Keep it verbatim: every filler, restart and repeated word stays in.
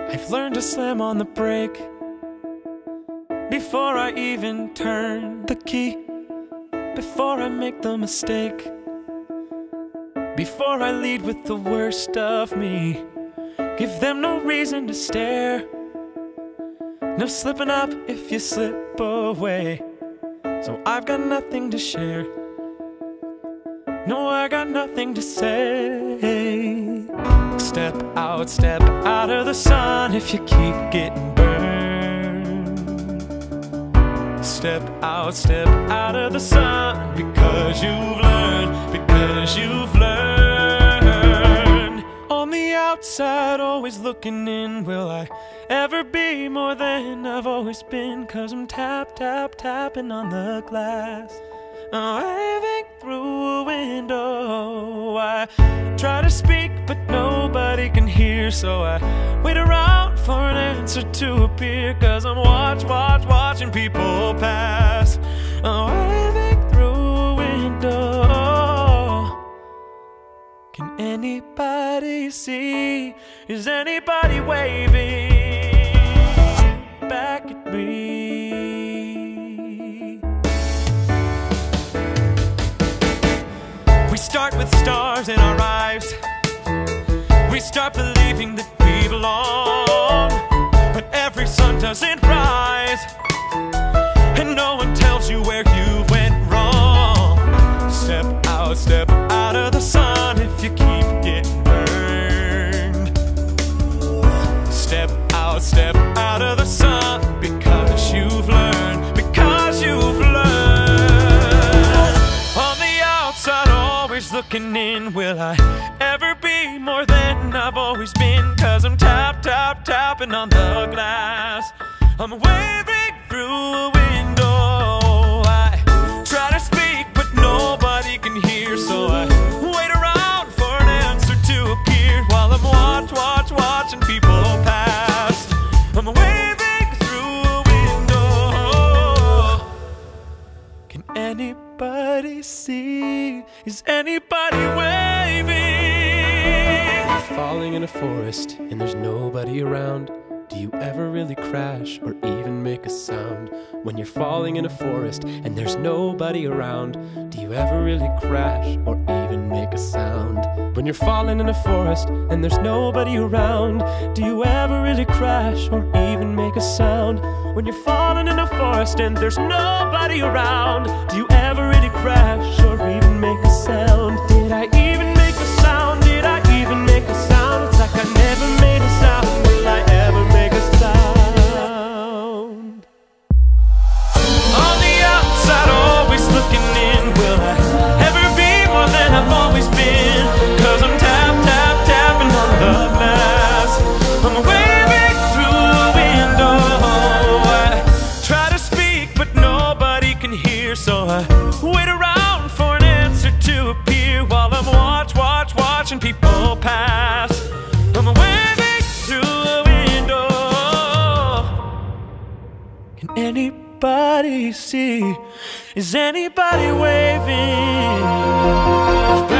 I've learned to slam on the brake before I even turn the key, before I make the mistake, before I lead with the worst of me. Give them no reason to stare, no slipping up if you slip away. So I've got nothing to share, no, I got nothing to say. Step out, step out of the sun if you keep getting burned. Step out, step out of the sun because you've learned, because you've learned. On the outside, always looking in, will I ever be more than I've always been? Cause I'm tap, tap, tapping on the glass, I'm waving through a window. I try to speak but nobody can hear, so I wait around for an answer to appear. Cause I'm watch, watch, watching people pass, I'm waving through a window. Can anybody see? Is anybody waving back at me? We start with stars in our eyes, we start believing that we belong, but every sun doesn't rise, and no one tells you where you went wrong. Step out, step out of the sun if you keep getting burned. Step out, step out of the sun because you've learned, because you've learned. On the outside, always looking in, will I ever be more than I've always been? Cause I'm tap, tap, tapping on the glass, I'm waving through a window. I try to speak but nobody can hear, so I wait around for an answer to appear. While I'm watch, watch, watching people pass, I'm waving through a window. Can anybody see? Is anybody waving? Falling in a forest and there's nobody around, do you ever really crash or even make a sound? When you're falling in a forest and there's nobody around, do you ever really crash or even make a sound? When you're falling in a forest and there's nobody around, do you ever really crash or even make a sound? When you're falling in a forest and there's nobody around, do you ever really crash or even make a sound? Did I even make a sound? Did I even make a sound? It's like I never made a sound. Will I ever make a sound? On the outside, always looking in, will I ever be more than I've always been? Cause I'm tap, tap, tapping on the glass, I'm waving through a window. I try to speak but nobody can hear, so I wait around for an answer to appear. While I'm watch, watch, watching people pass, I'm waving through a window. Can anybody see? Is anybody waving?